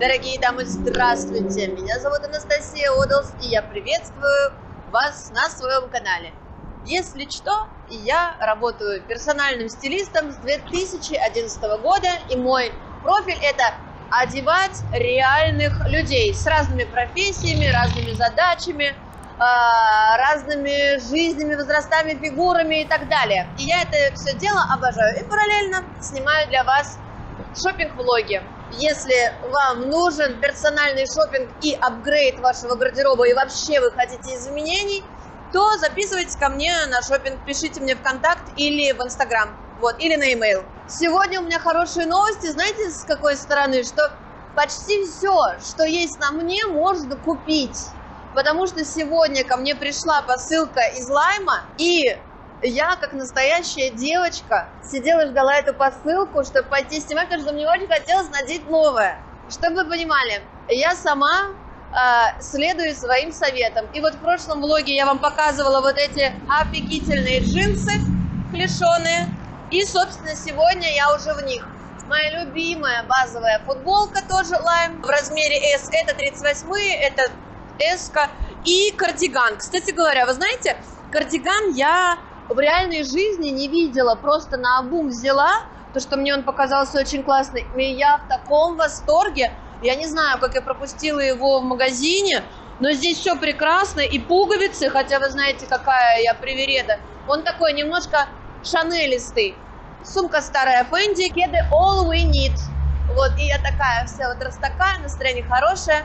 Дорогие дамы, здравствуйте! Меня зовут Анастасия Одолс, и я приветствую вас на своем канале. Если что, я работаю персональным стилистом с 2011 года, и мой профиль – это одевать реальных людей с разными профессиями, разными задачами, разными жизнями, возрастами, фигурами и так далее. И я это все дело обожаю. И параллельно снимаю для вас шопинг-влоги. Если вам нужен персональный шопинг и апгрейд вашего гардероба, и вообще вы хотите изменений, то записывайтесь ко мне на шопинг, пишите мне в контакт или в Инстаграм, вот, или на e-mail. Сегодня у меня хорошие новости, знаете, с какой стороны, что почти все, что есть на мне, можно купить. Потому что сегодня ко мне пришла посылка из Лайма, и я, как настоящая девочка, сидела и ждала эту посылку, чтобы пойти снимать, потому что мне очень хотелось надеть новое. Чтобы вы понимали, я сама следую своим советам. И вот в прошлом влоге я вам показывала вот эти офигительные джинсы клешеные. И, собственно, сегодня я уже в них. Моя любимая базовая футболка тоже Lime в размере S. Это 38-е, это S-ка. И кардиган. Кстати говоря, вы знаете, кардиган я в реальной жизни не видела. Просто наобум взяла, потому что мне он показался очень классный. И я в таком восторге. Я не знаю, как я пропустила его в магазине, но здесь все прекрасно. И пуговицы, хотя вы знаете, какая я привереда. Он такой немножко шанелистый. Сумка старая Fendi, кеды all we need. Вот, и я такая вся вот раз такая, настроение хорошее.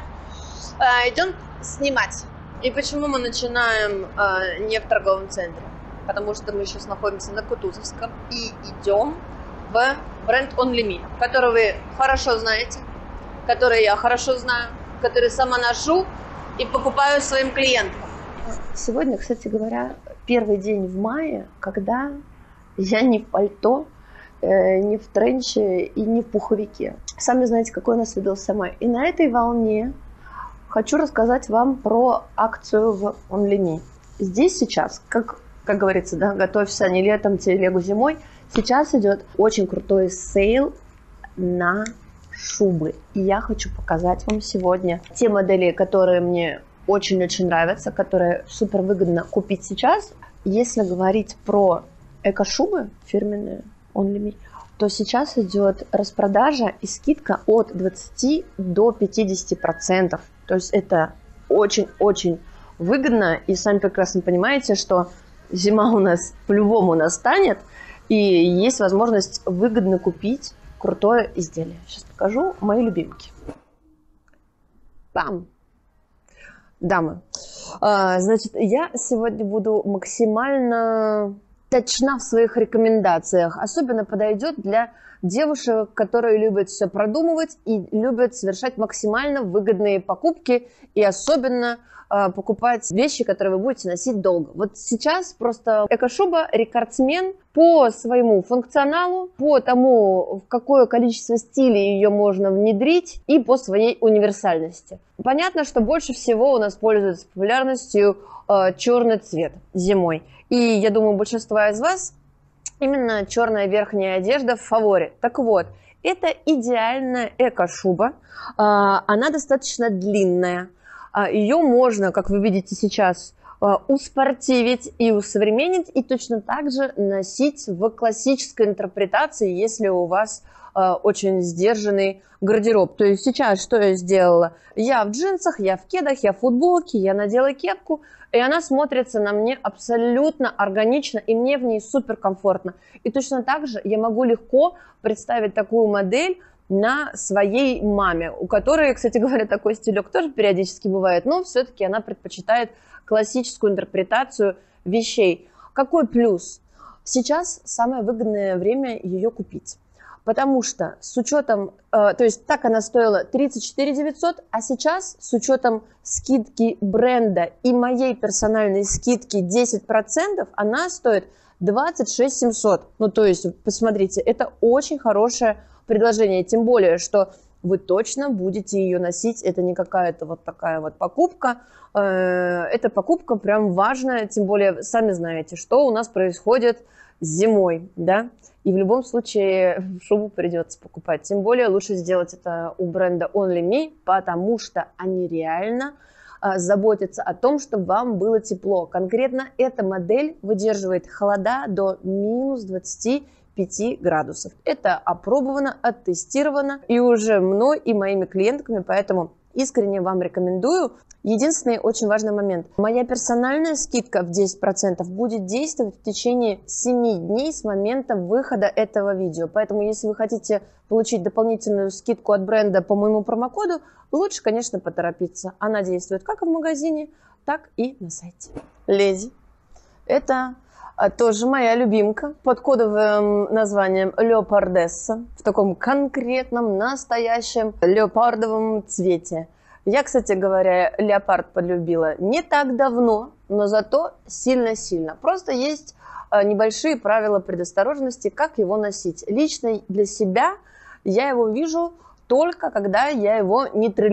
Идем снимать. И почему мы начинаем не в торговом центре? Потому что мы сейчас находимся на Кутузовском и идем в бренд Only Me, который вы хорошо знаете, который я хорошо знаю, который сама ношу и покупаю своим клиентам. Сегодня, кстати говоря, первый день в мае, когда я не в пальто, не в тренче и не в пуховике. Сами знаете, какой у нас выдался май. И на этой волне хочу рассказать вам про акцию в Only Me. Здесь сейчас, как говорится, да, готовься не летом, телегу зимой, сейчас идет очень крутой сейл на шубы. И я хочу показать вам сегодня те модели, которые мне очень-очень нравятся, которые супер выгодно купить сейчас. Если говорить про эко-шубы фирменные Only Me, то сейчас идет распродажа и скидка от 20 до 50%. То есть это очень-очень выгодно. И сами прекрасно понимаете, что зима у нас по-любому настанет, и есть возможность выгодно купить крутое изделие. Сейчас покажу мои любимки. Бам! Дамы, значит, я сегодня буду максимально точна в своих рекомендациях. Особенно подойдет для девушек, которые любят все продумывать и любят совершать максимально выгодные покупки, и особенно покупать вещи, которые вы будете носить долго. Вот сейчас просто эко-шуба рекордсмен по своему функционалу, по тому, в какое количество стилей ее можно внедрить, и по своей универсальности. Понятно, что больше всего у нас пользуется популярностью черный цвет зимой. И я думаю, большинство из вас именно черная верхняя одежда в фаворе. Так вот, это идеальная эко-шуба. Она достаточно длинная. Ее можно, как вы видите сейчас, успортивить и усовременить, и точно так же носить в классической интерпретации, если у вас очень сдержанный гардероб. То есть сейчас что я сделала? Я в джинсах, я в кедах, я в футболке, я надела кепку, и она смотрится на мне абсолютно органично, и мне в ней супер комфортно. И точно так же я могу легко представить такую модель на своей маме, у которой, кстати говоря, такой стилек тоже периодически бывает, но все-таки она предпочитает классическую интерпретацию вещей. Какой плюс? Сейчас самое выгодное время ее купить. Потому что с учетом, то есть так она стоила 34 900, а сейчас с учетом скидки бренда и моей персональной скидки 10%, она стоит 26 700. Ну то есть, посмотрите, это очень хорошее предложение, тем более, что вы точно будете ее носить. Это не какая-то вот такая вот покупка. Это покупка прям важная, тем более сами знаете, что у нас происходит зимой, да, и в любом случае шубу придется покупать. Тем более лучше сделать это у бренда Only Me, потому что они реально заботятся о том, чтобы вам было тепло. Конкретно эта модель выдерживает холода до минус 25 градусов. Это опробовано, оттестировано и уже мной и моими клиентками, поэтому искренне вам рекомендую. Единственный очень важный момент. Моя персональная скидка в 10% будет действовать в течение 7 дней с момента выхода этого видео. Поэтому, если вы хотите получить дополнительную скидку от бренда по моему промокоду, лучше, конечно, поторопиться. Она действует как в магазине, так и на сайте. Леди. Это тоже моя любимка под кодовым названием Леопардесса в таком конкретном, настоящем леопардовом цвете. Я, кстати говоря, леопард полюбила не так давно, но зато сильно-сильно. Просто есть небольшие правила предосторожности, как его носить. Лично для себя я его вижу только когда я его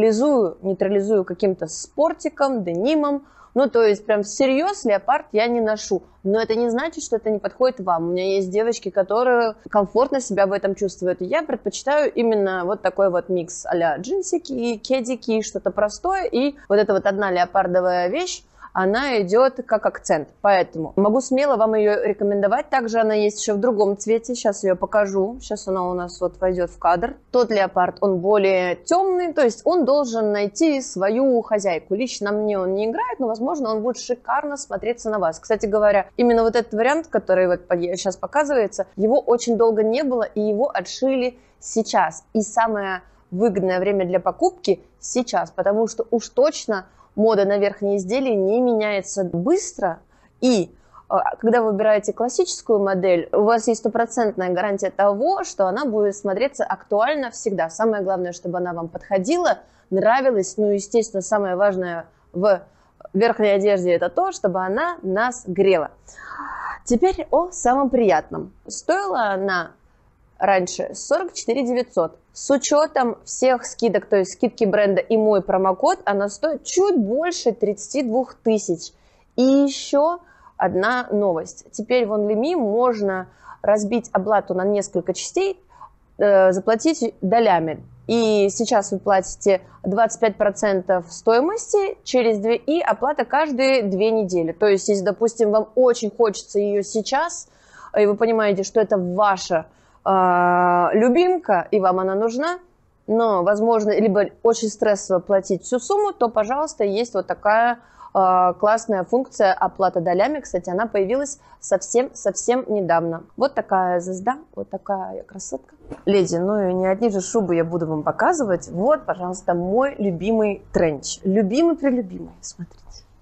нейтрализую каким-то спортиком, денимом. Ну, то есть, прям всерьез леопард я не ношу. Но это не значит, что это не подходит вам. У меня есть девочки, которые комфортно себя в этом чувствуют. Я предпочитаю именно вот такой вот микс а-ля джинсики, кедики, что-то простое. И вот эта вот одна леопардовая вещь, она идет как акцент. Поэтому могу смело вам ее рекомендовать. Также она есть еще в другом цвете. Сейчас ее покажу. Сейчас она у нас вот войдет в кадр. Тот леопард, он более темный. То есть он должен найти свою хозяйку. Лично мне он не играет, но, возможно, он будет шикарно смотреться на вас. Кстати говоря, именно вот этот вариант, который вот сейчас показывается, его очень долго не было, и его отшили сейчас. И самое выгодное время для покупки сейчас, потому что уж точно мода на верхние изделия не меняется быстро, и когда вы выбираете классическую модель, у вас есть стопроцентная гарантия того, что она будет смотреться актуально всегда. Самое главное, чтобы она вам подходила, нравилась, ну, естественно, самое важное в верхней одежде это то, чтобы она нас грела. Теперь о самом приятном. Стоила она раньше 44 900. С учетом всех скидок, то есть скидки бренда и мой промокод, она стоит чуть больше 32 тысяч. И еще одна новость. Теперь в Only Me можно разбить оплату на несколько частей, заплатить долями. И сейчас вы платите 25% стоимости через 2 и оплата каждые 2 недели. То есть, если, допустим, вам очень хочется ее сейчас, и вы понимаете, что это ваша любимка, и вам она нужна, но, возможно, либо очень стрессово платить всю сумму, то, пожалуйста, есть вот такая классная функция оплата долями. Кстати, она появилась совсем недавно. Вот такая звезда, вот такая красотка. Леди, ну и не одни же шубы я буду вам показывать. Вот, пожалуйста, мой любимый тренч. Любимый-прелюбимый, смотрите.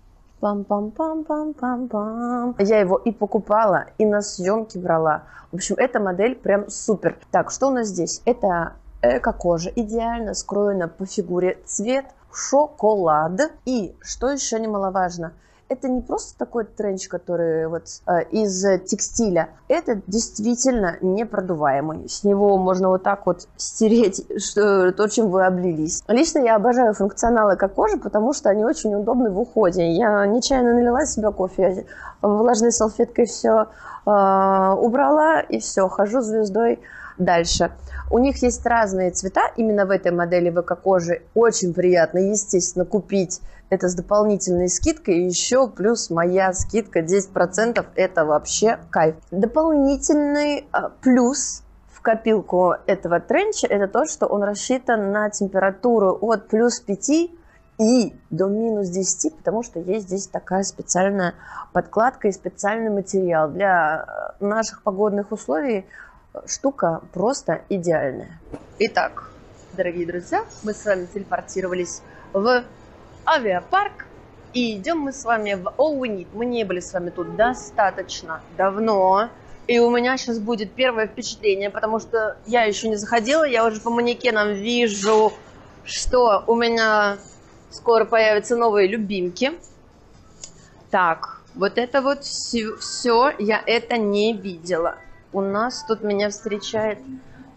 Пам-пам-пам-пам-пам-пам. Я его и покупала, и на съемки брала. В общем, эта модель прям супер. Так, что у нас здесь? Это эко-кожа, идеально скроена по фигуре, цвет шоколад. И, что еще немаловажно, это не просто такой тренч, который вот из текстиля. Это действительно непродуваемый. С него можно вот так вот стереть то, чем вы облились. Лично я обожаю функционал эко-кожи, потому что они очень удобны в уходе. Я нечаянно налила себе кофе, влажной салфеткой все убрала, и все, хожу звездой дальше. У них есть разные цвета, именно в этой модели в эко-коже очень приятно, естественно, купить это с дополнительной скидкой, и еще плюс моя скидка 10%, это вообще кайф. Дополнительный плюс в копилку этого тренча, это то, что он рассчитан на температуру от плюс 5 и до минус 10, потому что есть здесь такая специальная подкладка и специальный материал. Для наших погодных условий штука просто идеальная. Итак, дорогие друзья, мы с вами телепортировались в авиапарк, и идем мы с вами в All We Need. Мы не были с вами тут достаточно давно, и у меня сейчас будет первое впечатление, потому что я еще не заходила, я уже по манекенам вижу, что у меня скоро появятся новые любимки. Так, вот это вот все я это не видела. У нас тут меня встречает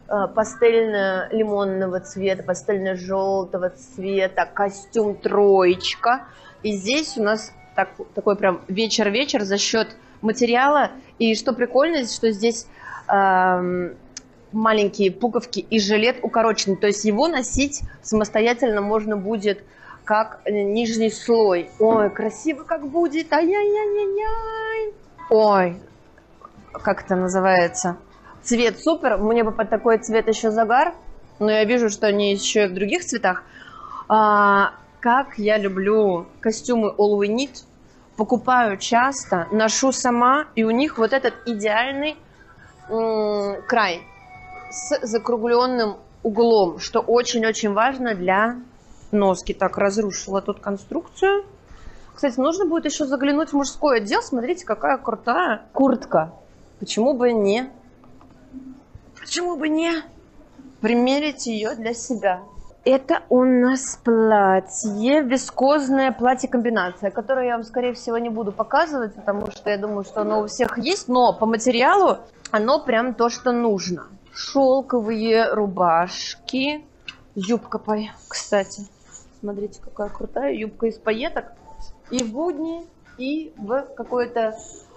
пастельно-лимонного цвета, пастельно-желтого цвета, костюм троечка. И здесь у нас такой прям вечер-вечер за счет материала. И что прикольно, что здесь маленькие пуговки и жилет укороченный. То есть его носить самостоятельно можно будет как нижний слой. Ой, красиво как будет. Ай-яй-яй-яй-яй. Ой, как это называется? Цвет супер. Мне бы под такой цвет еще загар. Но я вижу, что они еще и в других цветах. Как я люблю костюмы All We Need. Покупаю часто, ношу сама. И у них вот этот идеальный край с закругленным углом, что очень-очень важно для носки. Так, разрушила тут конструкцию. Кстати, нужно будет еще заглянуть в мужской отдел. Смотрите, какая крутая куртка. Почему бы не? Почему бы не примерить ее для себя? Это у нас платье, вискозное платье-комбинация, которое я вам, скорее всего, не буду показывать, потому что я думаю, что оно у всех есть, но по материалу оно прям то, что нужно. Шелковые рубашки. Юбка, кстати, смотрите, какая крутая юбка из пайеток. И в будни, и в какой-то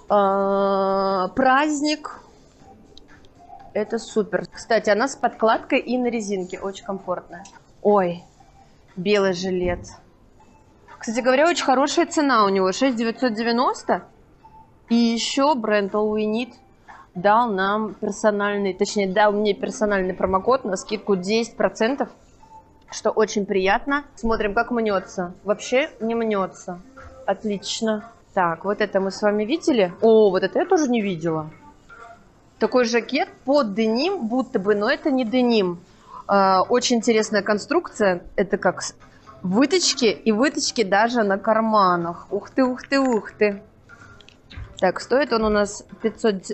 праздник. Это супер. Кстати, она с подкладкой и на резинке. Очень комфортная. Ой, белый жилет. Кстати говоря, очень хорошая цена у него. 6 990. И еще бренд All We Need дал нам персональный, точнее, дал мне персональный промокод на скидку 10%, что очень приятно. Смотрим, как мнется. Вообще не мнется. Отлично. Так, вот это мы с вами видели. О, вот это я тоже не видела. Такой жакет под деним, будто бы, но это не деним. Очень интересная конструкция. Это как выточки, и выточки даже на карманах. Ух ты, ух ты, ух ты. Так, стоит он у нас 15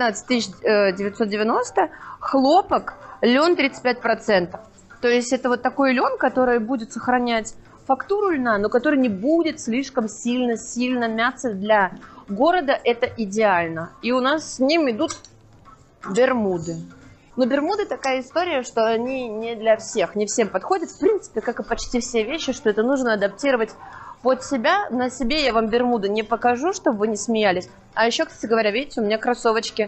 990. Хлопок, лен 35%. То есть это вот такой лен, который будет сохранять фактуру льна, но который не будет слишком сильно мяться. Для города это идеально. И у нас с ним идут бермуды. Но бермуды такая история, что они не для всех, не всем подходят. В принципе, как и почти все вещи, что это нужно адаптировать под себя. На себе я вам бермуды не покажу, чтобы вы не смеялись. А еще, кстати говоря, видите, у меня кроссовочки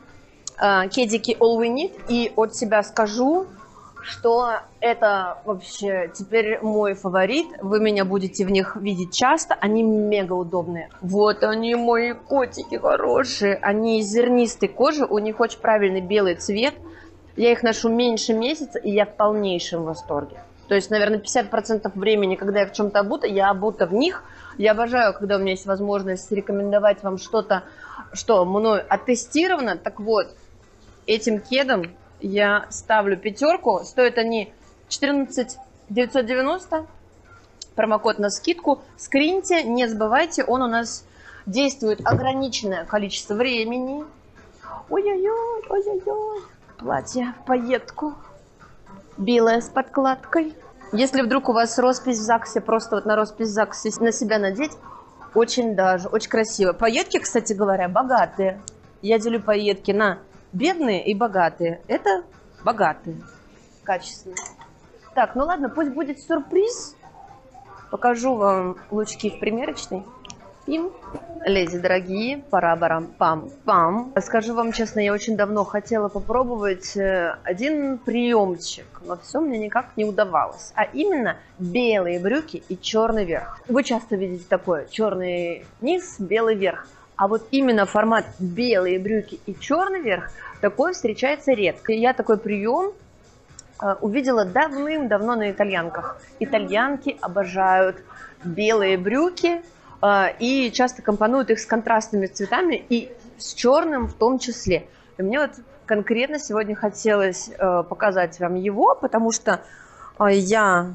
кедики All We Need. И от себя скажу, что это вообще теперь мой фаворит. Вы меня будете в них видеть часто. Они мега удобные. Вот они, мои котики хорошие. Они из зернистой кожи. У них очень правильный белый цвет. Я их ношу меньше месяца, и я в полнейшем восторге. То есть, наверное, 50% времени, когда я в чем-то обута, я обута в них. Я обожаю, когда у меня есть возможность рекомендовать вам что-то, что мной оттестировано. Так вот, этим кедом я ставлю 5. Стоят они 14 990. Промокод на скидку. Скриньте, не забывайте, он у нас действует ограниченное количество времени. Ой-ой-ой, ой-ой-ой. Платье в пайетку. Белое с подкладкой. Если вдруг у вас роспись в ЗАГСе, просто вот на роспись в ЗАГСе на себя надеть, очень даже, очень красиво. Пайетки, кстати говоря, богатые. Я делю пайетки на бедные и богатые. Это богатые. Качественные. Так, ну ладно, пусть будет сюрприз. Покажу вам лучки в примерочной. Пим. Леди дорогие, пара-барам-пам-пам. Скажу вам честно, я очень давно хотела попробовать один приемчик, но все мне никак не удавалось. А именно белые брюки и черный верх. Вы часто видите такое: черный низ, белый верх. А вот именно формат белые брюки и черный верх, такой встречается редко. И я такой прием увидела давным-давно на итальянках. Итальянки обожают белые брюки и часто компонуют их с контрастными цветами и с черным в том числе. И мне вот конкретно сегодня хотелось показать вам его, потому что я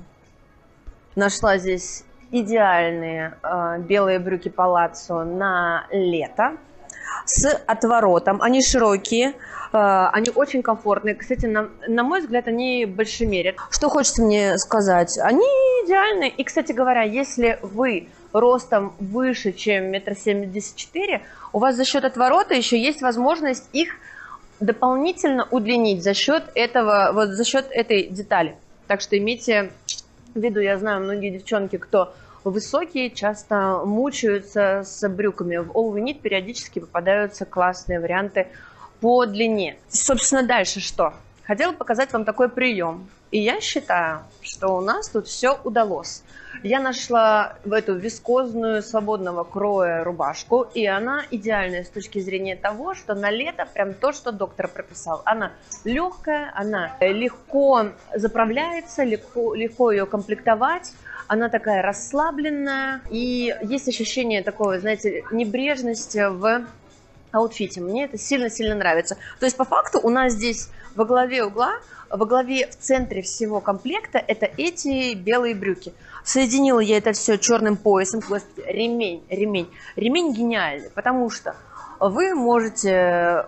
нашла здесь идеальные белые брюки палаццо на лето с отворотом. Они широкие, они очень комфортные. Кстати, на мой взгляд, они большемерят. Что хочется мне сказать? Они идеальные. И, кстати говоря, если вы ростом выше, чем 1,74 м, у вас за счет отворота еще есть возможность их дополнительно удлинить за счет этого, вот за счет этой детали. Так что имейте в виду, я знаю, многие девчонки, кто высокие, часто мучаются с брюками. В All We Need периодически попадаются классные варианты по длине. Собственно, дальше что? Хотела показать вам такой прием. И я считаю, что у нас тут все удалось. Я нашла в эту вискозную свободного кроя рубашку, и она идеальная с точки зрения того, что на лето прям то, что доктор прописал. Она легкая, она легко заправляется, легко ее комплектовать. Она такая расслабленная, и есть ощущение такого, знаете, небрежности в аутфите. Мне это сильно-сильно нравится. То есть, по факту, у нас здесь во главе угла, во главе в центре всего комплекта это эти белые брюки. Соединила я это все черным поясом. Господи, ремень гениальный, потому что вы можете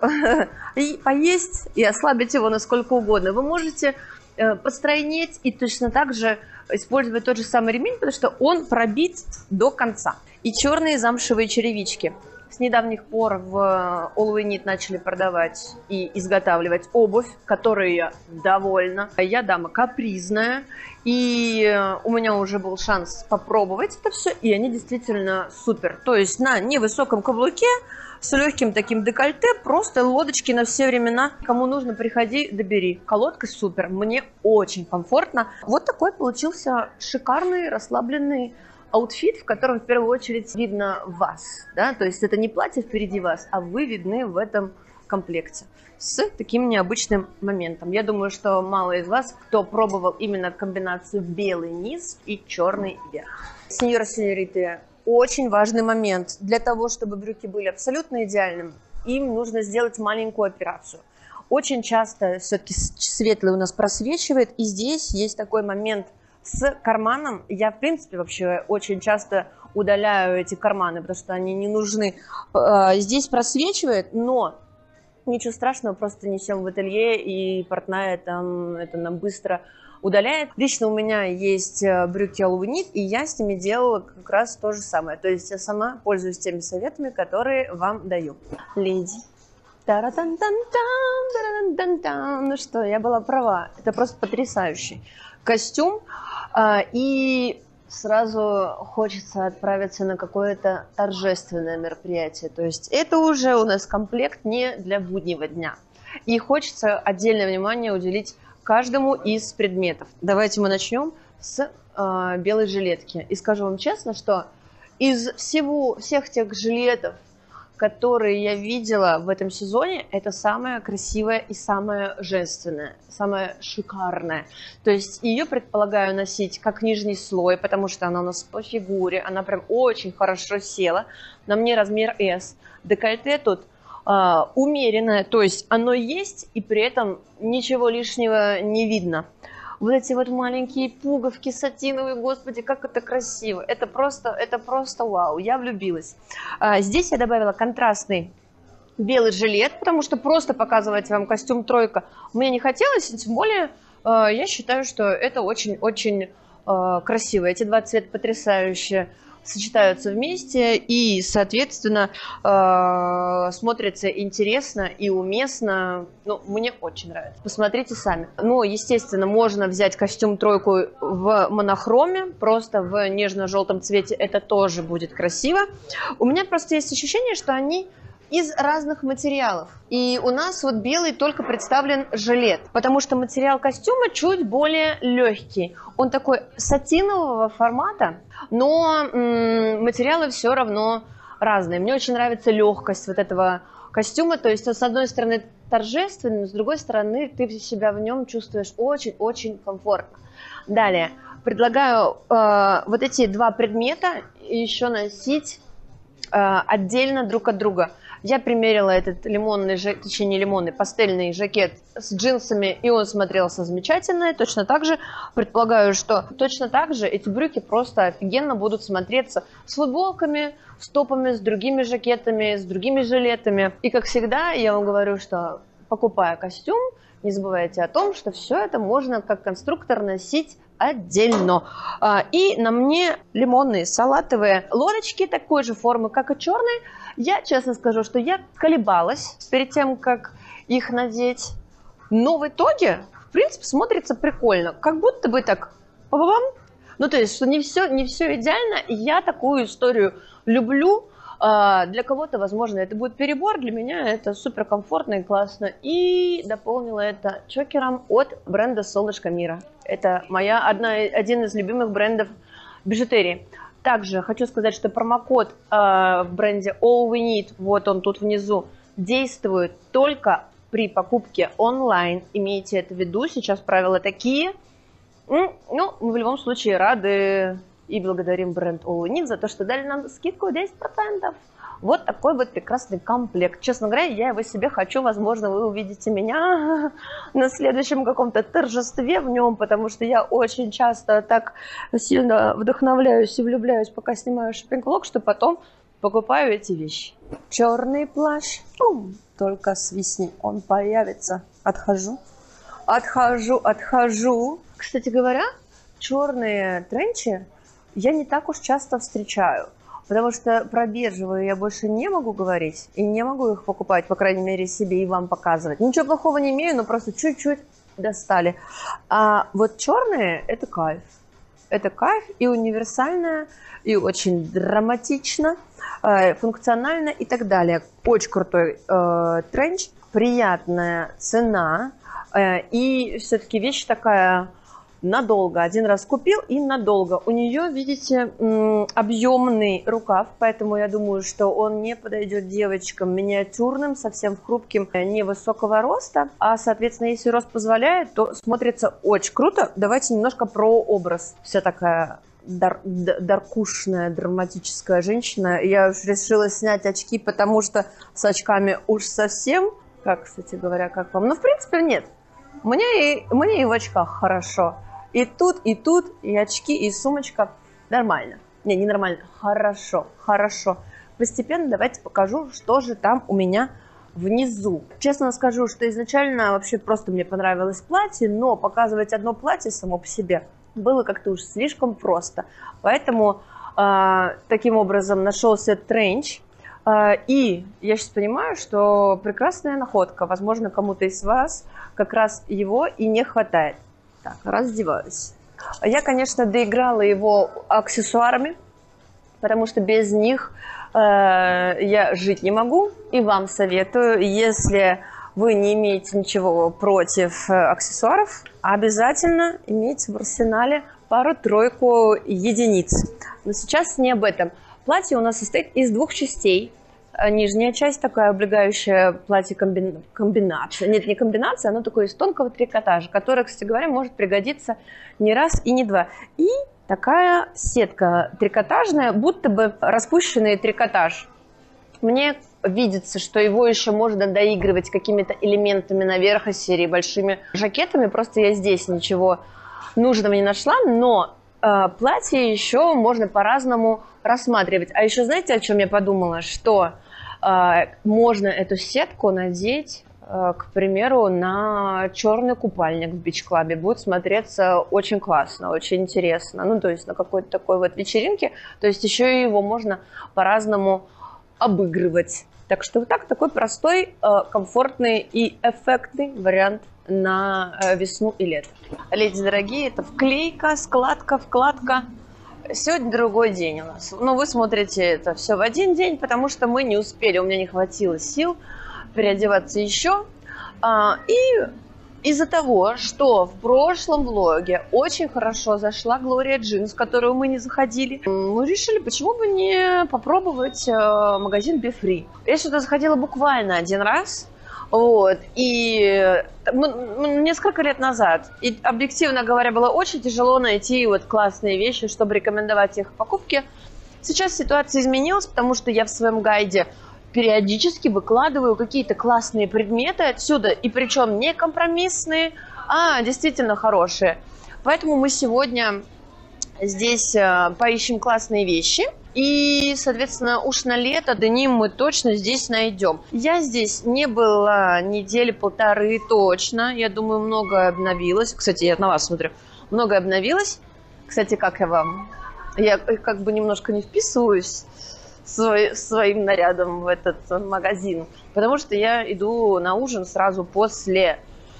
поесть и ослабить его насколько угодно. Вы можете постройнеть и точно так же использовать тот же самый ремень, потому что он пробит до конца. И черные замшевые черевички. С недавних пор в All We Need начали продавать и изготавливать обувь, которой я довольна. Я дама капризная, и у меня уже был шанс попробовать это все, и они действительно супер. То есть на невысоком каблуке, с легким таким декольте, просто лодочки на все времена. Кому нужно, приходи, добери. Колодка супер, мне очень комфортно. Вот такой получился шикарный, расслабленный аутфит, в котором в первую очередь видно вас, да, то есть это не платье впереди вас, а вы видны в этом комплекте с таким необычным моментом. Я думаю, что мало из вас, кто пробовал именно комбинацию белый низ и черный верх. Сеньора, сеньориты, очень важный момент. Для того, чтобы брюки были абсолютно идеальными, им нужно сделать маленькую операцию. Очень часто все-таки светлый у нас просвечивает, и здесь есть такой момент с карманом. Я, в принципе, вообще очень часто удаляю эти карманы, потому что они не нужны. Здесь просвечивает, но ничего страшного, просто несем в ателье, и портная там это нам быстро удаляет. Лично у меня есть брюки All We Need, и я с ними делала как раз то же самое. То есть я сама пользуюсь теми советами, которые вам даю. Леди. Ну что, я была права. Это просто потрясающий костюм. И сразу хочется отправиться на какое-то торжественное мероприятие. То есть это уже у нас комплект не для буднего дня. И хочется отдельное внимание уделить каждому из предметов. Давайте мы начнем с белой жилетки. И скажу вам честно, что из всех тех жилетов, которые я видела в этом сезоне, это самая красивая и самая женственная, самая шикарная. То есть ее предполагаю носить как нижний слой, потому что она у нас по фигуре, она прям очень хорошо села. На мне размер S. Декольте тут умеренное, то есть оно есть, и при этом ничего лишнего не видно. Вот эти вот маленькие пуговки сатиновые, господи, как это красиво. Это просто вау, я влюбилась. Здесь я добавила контрастный белый жилет, потому что просто показывать вам костюм тройка мне не хотелось, тем более я считаю, что это очень-очень красиво. Эти два цвета потрясающе сочетаются вместе и, соответственно, смотрится интересно и уместно. Ну, мне очень нравится. Посмотрите сами. Ну, естественно, можно взять костюм тройку в монохроме, просто в нежно-желтом цвете. Это тоже будет красиво. У меня просто есть ощущение, что они из разных материалов. И у нас вот белый только представлен жилет, потому что материал костюма чуть более легкий. Он такой сатинового формата, но материалы все равно разные. Мне очень нравится легкость вот этого костюма, то есть он, с одной стороны, торжественный, с другой стороны, ты себя в нем чувствуешь очень-очень комфортно. Далее, предлагаю вот эти два предмета еще носить отдельно друг от друга. Я примерила этот лимонный, точнее не лимонный, пастельный жакет с джинсами, и он смотрелся замечательно. Точно так же, предполагаю, что точно так же эти брюки просто офигенно будут смотреться с футболками, с топами, с другими жакетами, с другими жилетами. И как всегда, я вам говорю, что покупая костюм, не забывайте о том, что все это можно как конструктор носить отдельно. И на мне лимонные салатовые лодочки такой же формы, как и черные. Я честно скажу, что я колебалась перед тем, как их надеть. Но в итоге, в принципе, смотрится прикольно. Как будто бы так, па-ба-бам. Ну, то есть, что не все идеально. И я такую историю люблю. Для кого-то, возможно, это будет перебор. Для меня это супер комфортно и классно. И дополнила это чокером от бренда «Солнышко мира». Это один из любимых брендов бижутерии. Также хочу сказать, что промокод в бренде All We Need, вот он тут внизу, действует только при покупке онлайн. Имейте это в виду, сейчас правила такие. Ну, мы в любом случае рады и благодарим бренд All We Need за то, что дали нам скидку 10%. Вот такой вот прекрасный комплект. Честно говоря, я его себе хочу. Возможно, вы увидите меня на следующем каком-то торжестве в нем, потому что я очень часто так сильно вдохновляюсь и влюбляюсь, пока снимаю шоппинг-влог, что потом покупаю эти вещи. Черный плащ. Только свистни, он появится. Отхожу. Кстати говоря, черные тренчи я не так уж часто встречаю. Потому что про бежевые я больше не могу говорить и не могу их покупать, по крайней мере, себе и вам показывать. Ничего плохого не имею, но просто чуть-чуть достали. А вот черные – это кайф. Это кайф и универсальное, и очень драматично, функционально и так далее. Очень крутой тренч, приятная цена и все-таки вещь такая... Надолго. Один раз купил и надолго. У нее, видите, объемный рукав, поэтому я думаю, что он не подойдет девочкам миниатюрным, совсем хрупким, невысокого роста. А, соответственно, если рост позволяет, то смотрится очень круто. Давайте немножко про образ. Вся такая даркушная, драматическая женщина. Я уж решила снять очки, потому что с очками уж совсем, как, кстати говоря, как вам? Ну, в принципе, нет. Мне и в очках хорошо. И тут, и очки, и сумочка. Нормально. Не нормально. Хорошо. Постепенно давайте покажу, что же там у меня внизу. Честно скажу, что изначально вообще просто мне понравилось платье, но показывать одно платье само по себе было как-то уж слишком просто. Поэтому таким образом нашелся тренч. И я сейчас понимаю, что прекрасная находка. Возможно, кому-то из вас как раз его и не хватает. Так, раздеваюсь. Я, доиграла его аксессуарами, потому что без них я жить не могу. И вам советую, если вы не имеете ничего против аксессуаров, обязательно имейте в арсенале пару-тройку единиц. Но сейчас не об этом. Платье у нас состоит из двух частей. Нижняя часть такая облегающая платье комбинация. Нет, не комбинация, оно такое из тонкого трикотажа, которое, кстати говоря, может пригодиться не раз и не два. И такая сетка трикотажная, будто бы распущенный трикотаж. Мне видится, что его еще можно доигрывать какими-то элементами наверх из серии большими жакетами. Просто я здесь ничего нужного не нашла, но платье еще можно по-разному рассматривать. А еще знаете, о чем я подумала? Что можно эту сетку надеть, к примеру, на черный купальник в бич-клабе. Будет смотреться очень классно, очень интересно. Ну, то есть на какой-то такой вот вечеринке. То есть еще его можно по-разному обыгрывать. Так что вот такой простой, комфортный и эффектный вариант на весну и лето. Леди дорогие, это вклейка, складка, вкладка. Сегодня другой день у нас. Но вы смотрите это все в один день, потому что мы не успели, у меня не хватило сил переодеваться еще. И из-за того, что в прошлом влоге очень хорошо зашла Gloria Jeans, в которую мы не заходили, мы решили, почему бы не попробовать магазин Be Free. Я сюда заходила буквально один раз. Вот, и несколько лет назад, и объективно говоря, было очень тяжело найти вот классные вещи, чтобы рекомендовать их в покупке. Сейчас ситуация изменилась, потому что я в своем гайде периодически выкладываю какие-то классные предметы отсюда, и причем не компромиссные, а действительно хорошие. Поэтому мы сегодня здесь поищем классные вещи. И, соответственно, уж на лето деним мы точно здесь найдем. Я здесь не была недели полторы точно. Я думаю, многое обновилось. Кстати, я на вас смотрю. Многое обновилось. Кстати, как я вам? Я как бы немножко не вписываюсь своим нарядом в этот магазин. Потому что я иду на ужин сразу после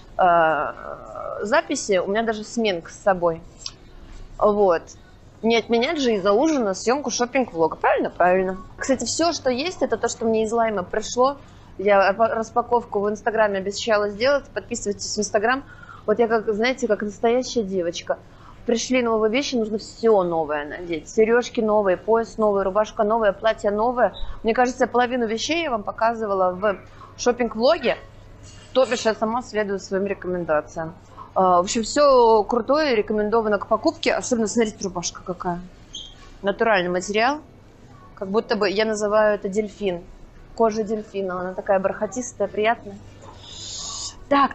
записи. У меня даже сменка с собой. Вот. Не отменять же из-за ужина съемку шопинг-влога. Правильно? Правильно. Кстати, все, что есть, это то, что мне из Лайма пришло. Я распаковку в Инстаграме обещала сделать. Подписывайтесь в Инстаграм. Вот я, как, знаете, как настоящая девочка. Пришли новые вещи, нужно все новое надеть. Сережки новые, пояс новый, рубашка новая, платье новое. Мне кажется, половину вещей я вам показывала в шопинг-влоге. То бишь я сама следую своим рекомендациям. В общем, все крутое, рекомендовано к покупке. Особенно, смотрите, рубашка какая. Натуральный материал. Как будто бы, я называю это дельфин. Кожа дельфина. Она такая бархатистая, приятная. Так.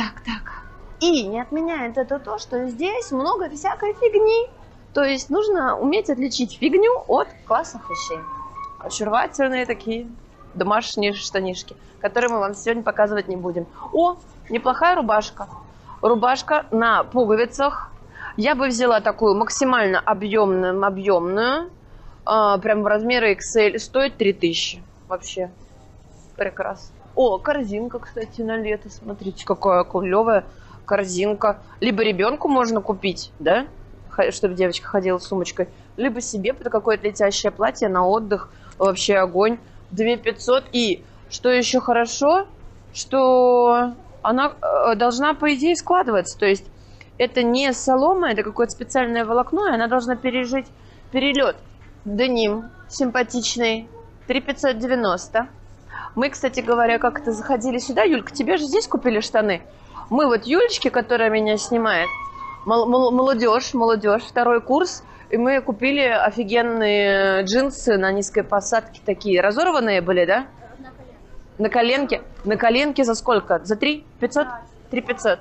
И не отменяет это то, что здесь много всякой фигни. То есть нужно уметь отличить фигню от классных вещей. Очаровательные такие домашние штанишки, которые мы вам сегодня показывать не будем. О, неплохая рубашка. Рубашка на пуговицах. Я бы взяла такую максимально объемную. Прям в размеры XL. Стоит 3000. Вообще прекрасно. О, корзинка, кстати, на лето. Смотрите, какая клевая корзинка. Либо ребенку можно купить, да? Чтобы девочка ходила с сумочкой. Либо себе под какое-то летящее платье на отдых. Вообще огонь. 2500. И что еще хорошо, что она должна, по идее, складываться. То есть это не солома, это какое-то специальное волокно, и она должна пережить перелет. Деним симпатичный. 3590. Мы, кстати говоря, как-то заходили сюда. Юлька, тебе же здесь купили штаны? Мы вот Юлечке, которая меня снимает, молодежь, второй курс, и мы купили офигенные джинсы на низкой посадке, такие разорванные были, да? На коленке. На коленке за сколько? За 3 500? 3 500.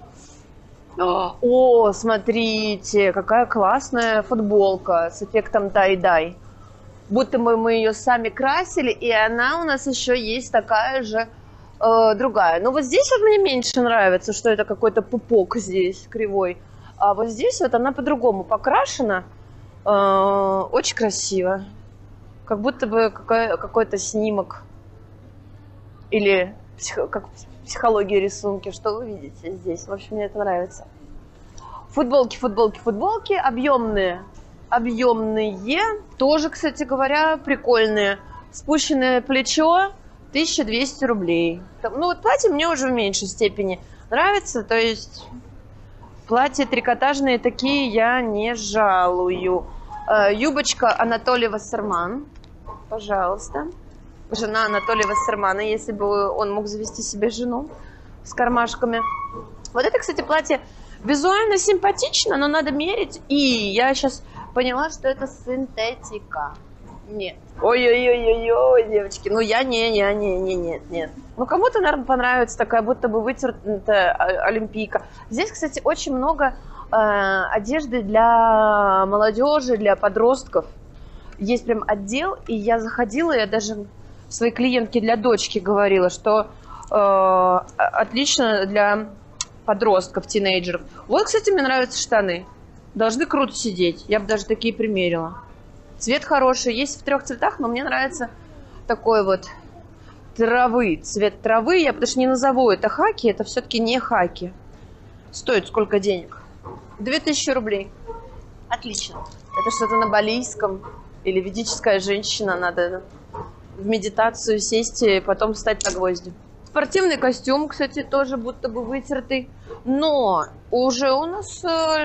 О, смотрите, какая классная футболка с эффектом тай-дай. Будто мы ее сами красили, и она у нас еще есть такая же другая. Но вот здесь вот мне меньше нравится, что это какой-то пупок здесь кривой. А вот здесь вот она по-другому покрашена. Очень красиво. Как будто бы какой-то снимок. Или как психология рисунки. Что вы видите здесь? В общем, мне это нравится. Футболки. Объемные. Тоже, кстати говоря, прикольные. Спущенное плечо. 1200 рублей. Ну вот платье мне уже в меньшей степени нравится. То есть платья трикотажные такие я не жалую. Юбочка Анатолий Вассерман. Пожалуйста. Жена Анатолия Вассермана, если бы он мог завести себе жену с кармашками. Вот это, кстати, платье визуально симпатично, но надо мерить. И я сейчас поняла, что это синтетика. Нет. Ой-ой-ой-ой, девочки. Ну, я нет. Ну, кому-то, наверное, понравится такая, будто бы вытертая олимпийка. Здесь, кстати, очень много одежды для молодежи, для подростков. Есть прям отдел, и я заходила, я даже своей клиентке для дочки говорила, что отлично для подростков, тинейджеров. Вот, кстати, мне нравятся штаны. Должны круто сидеть. Я бы даже такие примерила. Цвет хороший, есть в 3 цветах, но мне нравится такой вот травы, цвет травы. Я потому что не назову это хаки, это все-таки не хаки. Стоит сколько денег? 2000 рублей. Отлично. Это что-то на балийском или ведическая женщина, надо в медитацию сесть и потом встать на гвозди. Спортивный костюм, кстати, тоже будто бы вытертый, но уже у нас...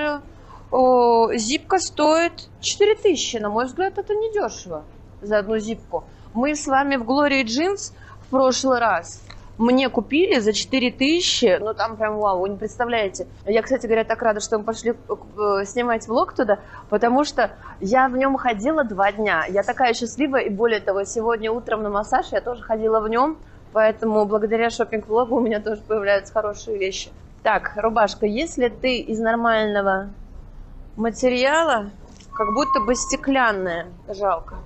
зипка стоит 4000. На мой взгляд, это недешево за одну зипку. Мы с вами в Glory Jeans в прошлый раз мне купили за 4000. Ну, там прям вау, вы не представляете. Я, кстати говоря, так рада, что мы пошли снимать влог туда, потому что я в нем ходила 2 дня. Я такая счастливая, и более того, сегодня утром на массаж я тоже ходила в нем, поэтому благодаря шопинг-влогу у меня тоже появляются хорошие вещи. Так, рубашка, если ты из нормального материала, как будто бы стеклянная. Жалко.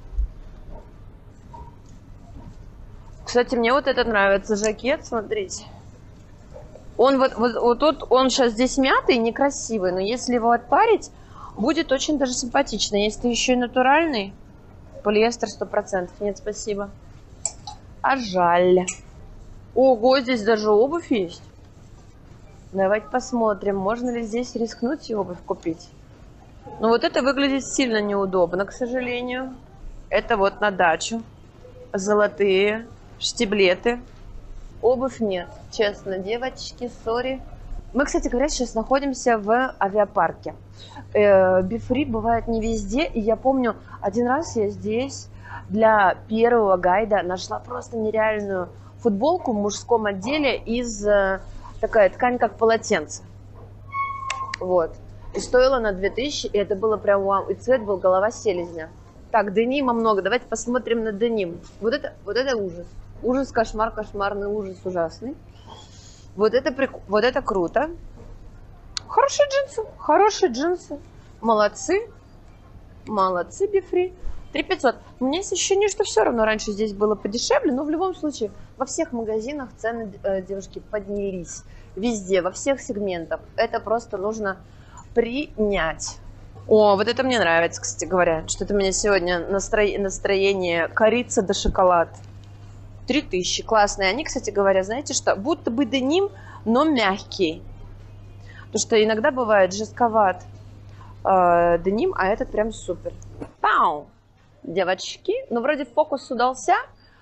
Кстати, мне вот этот нравится жакет, смотрите. Он вот тут, он сейчас здесь мятый, некрасивый, но если его отпарить, будет очень даже симпатично. Если еще и натуральный, полиэстер 100%. Нет, спасибо. А жаль. Ого, здесь даже обувь есть. Давайте посмотрим, можно ли здесь рискнуть и обувь купить. Ну вот это выглядит сильно неудобно, к сожалению. Это вот на дачу. Золотые штиблеты. Обувь нет, честно, девочки, сори. Мы, кстати говоря, сейчас находимся в авиапарке. Бифри бывает не везде. И я помню, один раз я здесь для первого гайда нашла просто нереальную футболку в мужском отделе из... Такая ткань, как полотенце. Вот. И стоила на 2000, и это было прям вау. И цвет был голова селезня. Так, денима много. Давайте посмотрим на деним. Вот это ужас. Ужас, кошмар, кошмарный ужас, ужасный. Вот это круто. Хорошие джинсы. Хорошие джинсы. Молодцы. Молодцы, Бифри. 3500. У меня есть ощущение, что все равно раньше здесь было подешевле, но в любом случае во всех магазинах цены, девушки, поднялись. Везде, во всех сегментах. Это просто нужно принять. О, вот это мне нравится, кстати говоря. Что-то у меня сегодня настроение корица да шоколад. 3000. Классные. Они, кстати говоря, знаете что? Будто бы деним, но мягкий. Потому что иногда бывает жестковат деним, а этот прям супер. Пау! Девочки, ну вроде фокус удался,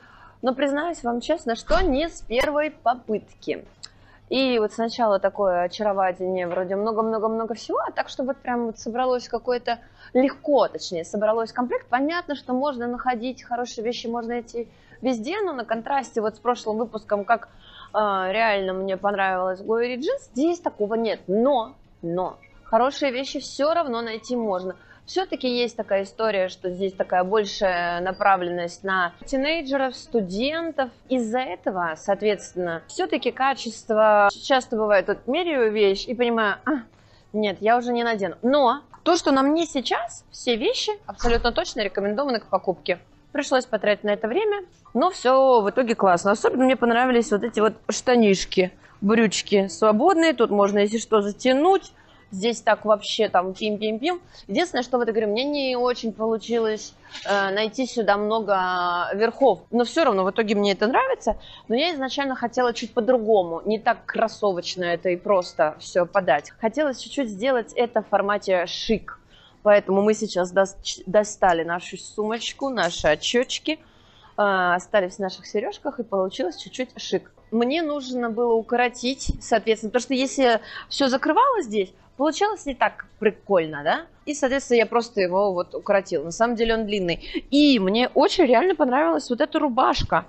но признаюсь вам честно, что не с первой попытки. И вот сначала такое очарование, вроде много-много-много всего, а так, чтобы вот прям вот собралось какое-то легко, точнее, собралось комплект. Понятно, что можно находить хорошие вещи, можно найти везде, но на контрасте вот с прошлым выпуском, как реально мне понравилось Glory Jeans, здесь такого нет. Но хорошие вещи все равно найти можно. Все-таки есть такая история, что здесь такая большая направленность на тинейджеров, студентов. Из-за этого, соответственно, все-таки качество... Часто бывает, вот меряю вещь и понимаю, нет, я уже не надену. Но то, что на мне сейчас, все вещи абсолютно точно рекомендованы к покупке. Пришлось потратить на это время, но все в итоге классно. Особенно мне понравились вот эти вот штанишки, брючки свободные. Тут можно, если что, затянуть. Здесь так вообще там пим-пим-пим. Единственное, что в этой игре мне не очень получилось найти сюда много верхов. Но все равно в итоге мне это нравится. Но я изначально хотела чуть по-другому. Не так кроссовочно это и просто все подать. Хотелось чуть-чуть сделать это в формате шик. Поэтому мы сейчас достали нашу сумочку, наши очечки. Остались в наших сережках и получилось чуть-чуть шик. Мне нужно было укоротить, соответственно, потому что если все закрывало здесь, получалось не так прикольно, да? И, соответственно, я просто его вот укоротила. На самом деле он длинный. И мне очень реально понравилась вот эта рубашка.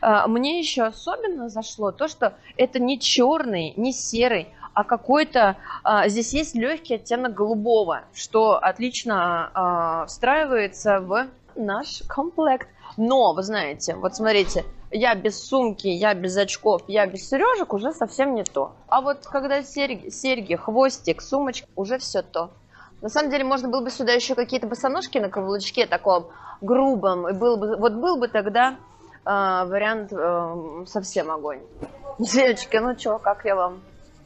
Мне еще особенно зашло то, что это не черный, не серый, а какой-то... Здесь есть легкий оттенок голубого, что отлично встраивается в наш комплект. Но, вы знаете, вот смотрите, я без сумки, я без очков, я без сережек уже совсем не то. А вот когда серьги, хвостик, сумочка, уже все то. На самом деле можно было бы сюда еще какие-то босоножки на каблучке таком грубом. И был бы тогда вариант совсем огонь. Девочки, ну что, как я вам?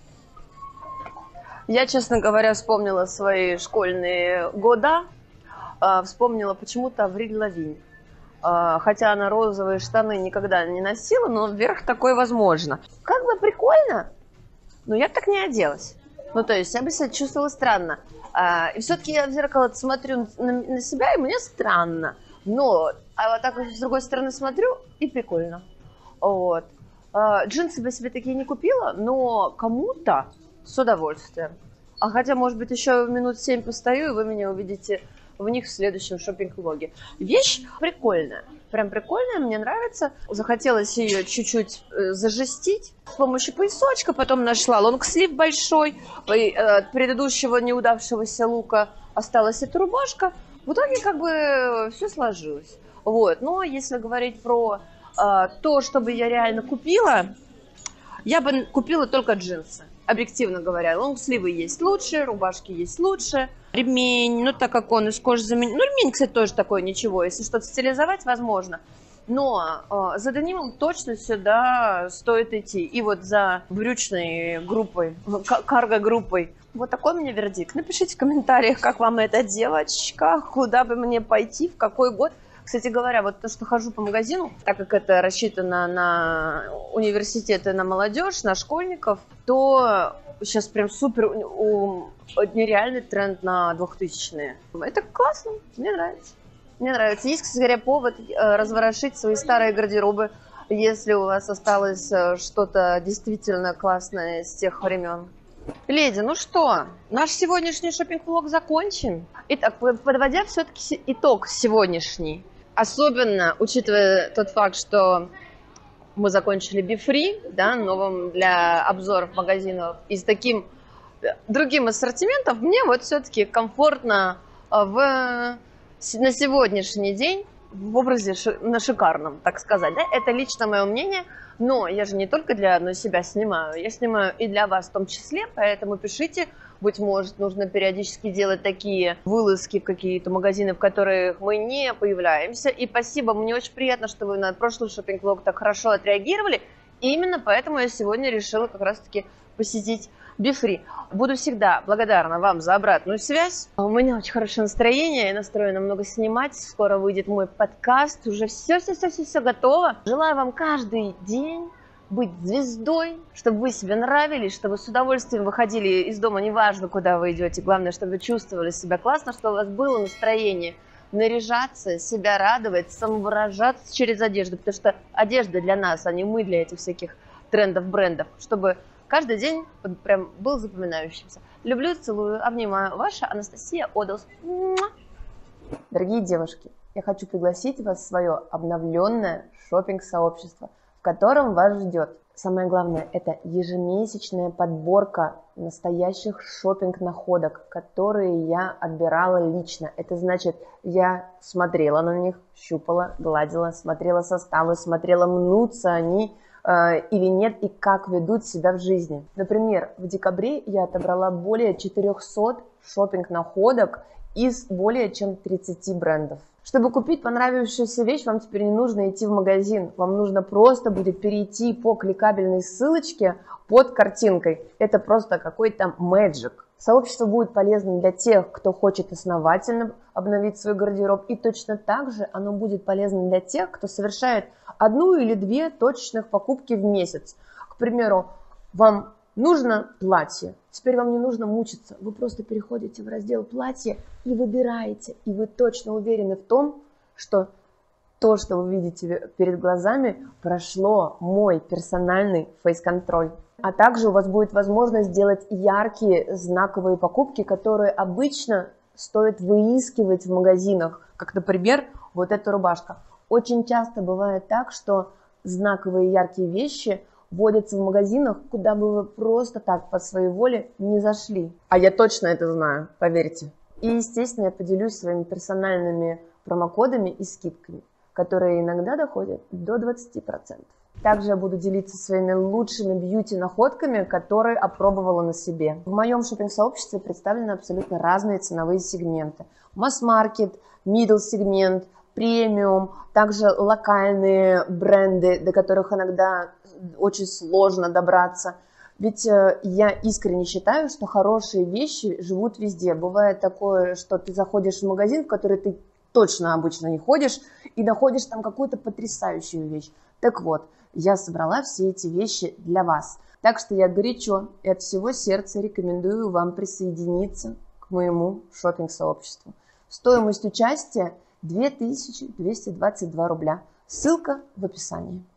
Я, честно говоря, вспомнила свои школьные года. Вспомнила почему-то Авриль Лавинь. Хотя она розовые штаны никогда не носила, но вверх такое возможно. Как бы прикольно, но я так не оделась. Ну, то есть я бы себя чувствовала странно. И все-таки я в зеркало смотрю на себя, и мне странно. Но вот так вот с другой стороны смотрю, и прикольно. Вот. Джинсы бы себе такие не купила, но кому-то с удовольствием. А хотя, может быть, еще минут 7 постою, и вы меня увидите в них в следующем шопинг-влоге. Вещь прикольная. Прям прикольная, мне нравится. Захотелось ее чуть-чуть зажестить с помощью поясочка. Потом нашла лонгслив большой. От предыдущего неудавшегося лука осталась эта рубашка. В итоге как бы все сложилось. Вот. Но если говорить про то, чтобы я реально купила, я бы купила только джинсы. Объективно говоря, лонгсливы есть лучше, рубашки есть лучше. Ремень, ну так как он из кожи заменен. Ну, ремень, кстати, тоже такой ничего. Если что-то стилизовать, возможно. Но за денимом точно сюда стоит идти. И вот за брючной группой, карго-группой. Вот такой у меня вердикт. Напишите в комментариях, как вам эта девочка, куда бы мне пойти, в какой год. Кстати говоря, вот то, что хожу по магазину, так как это рассчитано на университеты, на молодежь, на школьников, то сейчас прям супер нереальный тренд на 2000-е. Это классно, мне нравится. Мне нравится. Есть, кстати говоря, повод разворошить свои старые гардеробы, если у вас осталось что-то действительно классное с тех времен. Леди, ну что, наш сегодняшний шопинг-влог закончен. Итак, подводя все-таки итог сегодняшний, особенно учитывая тот факт, что мы закончили BeFree, да, новым для обзоров магазинов, и с таким другим ассортиментом, мне вот все-таки комфортно на сегодняшний день в образе на шикарном, так сказать. Да? Это лично мое мнение, но я же не только для одной себя снимаю, я снимаю и для вас в том числе, поэтому пишите. Быть может, нужно периодически делать такие вылазки в какие-то магазины, в которых мы не появляемся. И спасибо, мне очень приятно, что вы на прошлый шопинг-влог так хорошо отреагировали. И именно поэтому я сегодня решила как раз-таки посетить BeFree. Буду всегда благодарна вам за обратную связь. У меня очень хорошее настроение, я настроена много снимать. Скоро выйдет мой подкаст, уже все готово. Желаю вам каждый день быть звездой, чтобы вы себе нравились, чтобы с удовольствием выходили из дома, неважно, куда вы идете. Главное, чтобы вы чувствовали себя классно, чтобы у вас было настроение наряжаться, себя радовать, самовыражаться через одежду, потому что одежда для нас, а не мы для этих всяких трендов, брендов, чтобы каждый день прям был запоминающимся. Люблю, целую, обнимаю. Ваша Анастасия Оделс. Дорогие девушки, я хочу пригласить вас в свое обновленное шопинг-сообщество, в котором вас ждет. Самое главное, это ежемесячная подборка настоящих шопинг-находок, которые я отбирала лично. Это значит, я смотрела на них, щупала, гладила, смотрела составы, смотрела, мнутся они или нет, и как ведут себя в жизни. Например, в декабре я отобрала более 400 шопинг-находок из более чем 30 брендов. Чтобы купить понравившуюся вещь, вам теперь не нужно идти в магазин. Вам нужно просто будет перейти по кликабельной ссылочке под картинкой. Это просто какой-то magic. Сообщество будет полезным для тех, кто хочет основательно обновить свой гардероб. И точно так же оно будет полезным для тех, кто совершает 1 или 2 точечных покупки в месяц. К примеру, вам нужно платье. Теперь вам не нужно мучиться. Вы просто переходите в раздел платья и выбираете. И вы точно уверены в том, что то, что вы видите перед глазами, прошло мой персональный фейс-контроль. А также у вас будет возможность сделать яркие знаковые покупки, которые обычно стоит выискивать в магазинах. Как, например, вот эта рубашка. Очень часто бывает так, что знаковые яркие вещи вводятся в магазинах, куда бы вы просто так по своей воле не зашли. А я точно это знаю, поверьте. И, естественно, я поделюсь своими персональными промокодами и скидками, которые иногда доходят до 20%. Также я буду делиться своими лучшими бьюти-находками, которые опробовала на себе. В моем шопинг-сообществе представлены абсолютно разные ценовые сегменты. Масс-маркет, middle-сегмент, премиум, также локальные бренды, до которых иногда очень сложно добраться. Ведь я искренне считаю, что хорошие вещи живут везде. Бывает такое, что ты заходишь в магазин, в который ты точно обычно не ходишь, и находишь там какую-то потрясающую вещь. Так вот, я собрала все эти вещи для вас. Так что я горячо и от всего сердца рекомендую вам присоединиться к моему шопинг-сообществу. Стоимость участия 2222 рубля. Ссылка в описании.